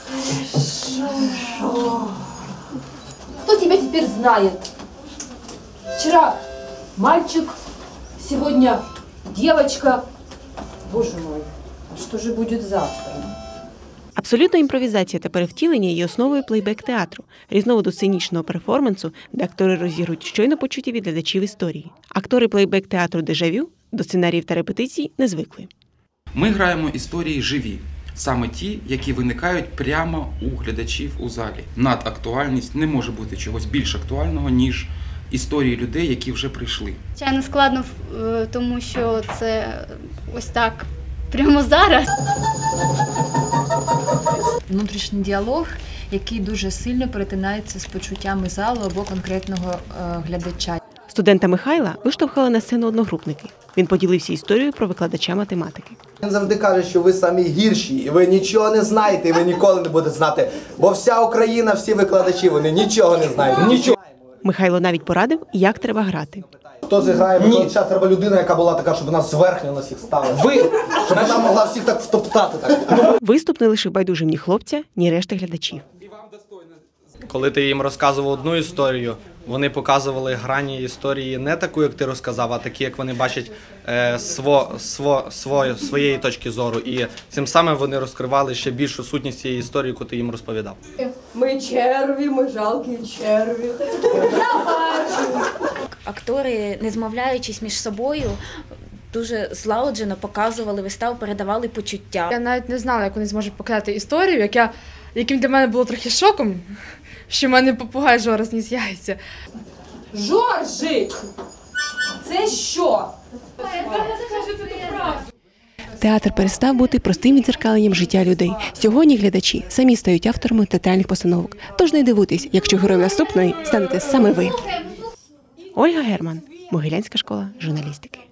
Кто тебя теперь знает? Вчера мальчик, сегодня девочка. Боже мой, а что же будет завтра? Абсолютна імпровізація та перевтілення є основою плейбек-театру, різновиду сценічного перформансу, де актори розігрують щойно почуті від глядачів історії. Актори плейбек-театру «Дежавю» до сценаріїв та репетицій не звикли. Ми граємо історії живі, саме ті, які виникають прямо у глядачів у залі. Надактуальність не може бути чогось більш актуального, ніж історії людей, які вже прийшли. Звичайно, складно, тому що це ось так, прямо зараз. Внутрішній діалог, який дуже сильно перетинається з почуттями залу або конкретного глядача. Студента Михайла виштовхали на сцену одногрупники. Він поділився історією про викладача математики. Він завжди каже, що ви самі гірші, і ви нічого не знаєте, і ви ніколи не будете знати. Бо вся Україна, всі викладачі, вони нічого не знають, нічого. Михайло навіть порадив, як треба грати. Хто зіграє? Ні. Зараз треба людина, яка була така, щоб вона зверхня на всіх ставила. Ви! Щоб вона могла всіх так втоптати. Так. Виступ не лишив байдужим ні хлопця, ні решти глядачів. Коли ти їм розказував одну історію, вони показували грані історії не таку, як ти розказав, а такі, як вони бачать своєї точки зору. І цим самим вони розкривали ще більшу сутність цієї історії, яку ти їм розповідав. Ми черві, ми жалкі черві. Я бачу. Актори, не змовляючись між собою, дуже злагоджено показували виставу, передавали почуття. Я навіть не знала, як вони зможуть показати історію, яким для мене було трохи шоком, що в мене попугай Жора зніс яйця. Жоржик! Це що? Театр перестав бути простим віддзеркаленням життя людей. Сьогодні глядачі самі стають авторами театральних постановок. Тож не дивуйтесь, якщо героєм наступної станете саме ви. Ольга Герман, Могилянська школа журналістики.